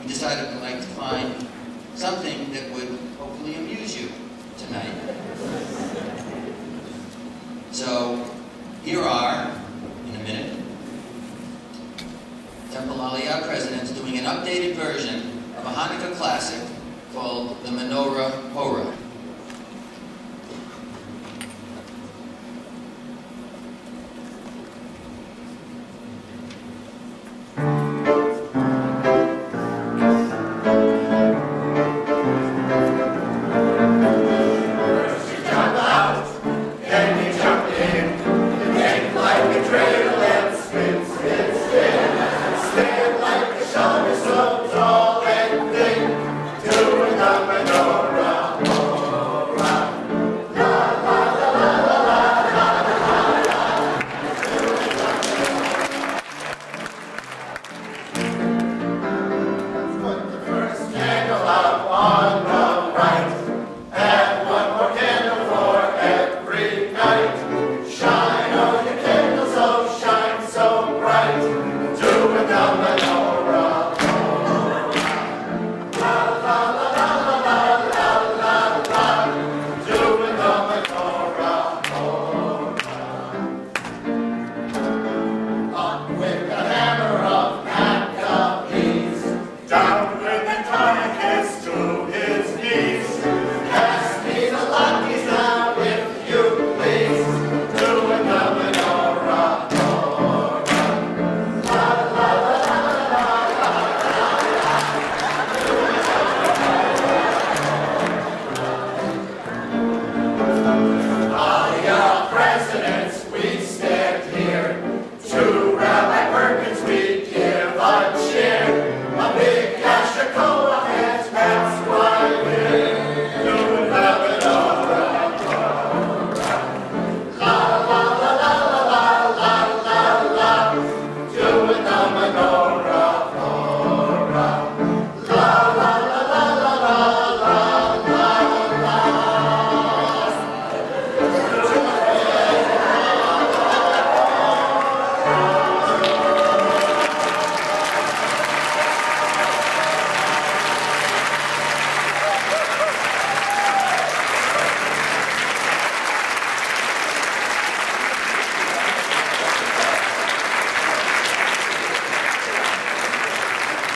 and decided I'd like to find something that would hopefully amuse you tonight. So, here are, in a minute, Temple Aliyah Presidents doing an updated version of a Hanukkah classic called the Menorah Hora.